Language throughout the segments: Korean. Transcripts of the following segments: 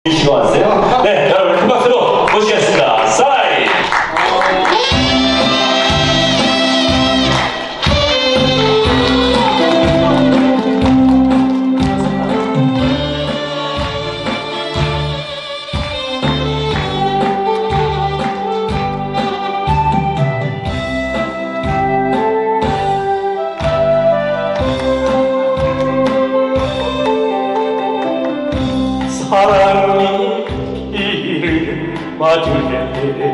시고 왔어요? 네, 여러분 큰 박수로 모시겠습니다. 사인! 사랑이 이를 맞으래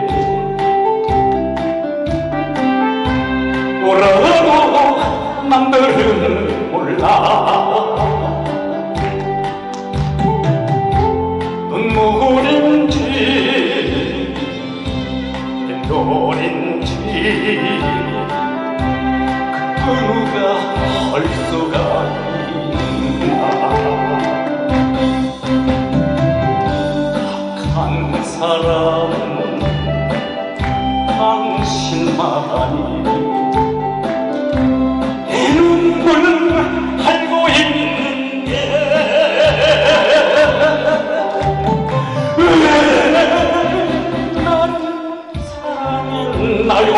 뭐라고 남들은 몰라 눈물인지 빈돌인지 그 누가 알 수가 있나 사람은 당신만이 내 눈물 알고 있는데 왜 나를 사랑했나요?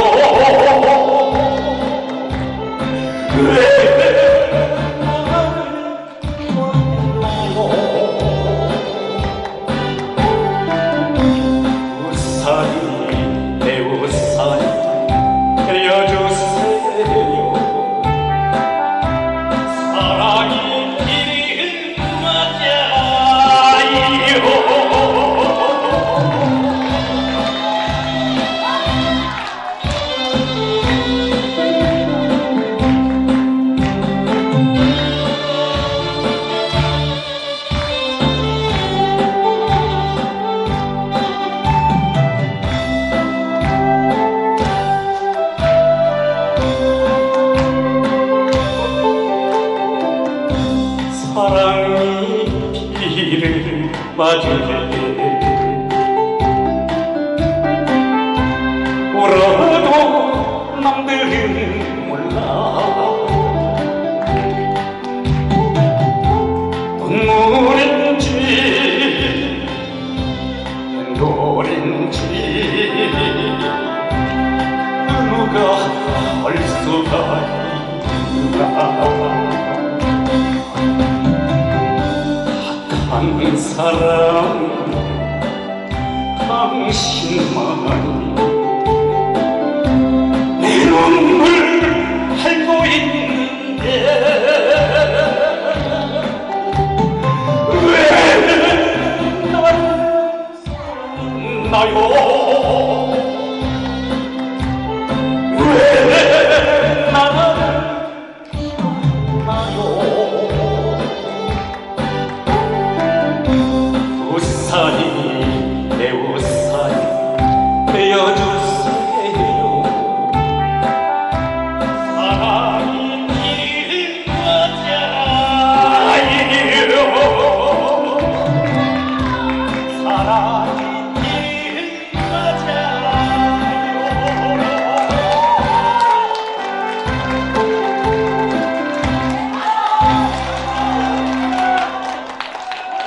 왜 내 우산이 되어주세요. 사랑이 길을 맞아요. 사랑이 비를 맞으래 울어도 남들은 몰라 눈물인지 빈돌인지 누가 알 수가 있나 한 사람 당신만이 내 눈물 알고 있는데 왜 나를 사랑했나요?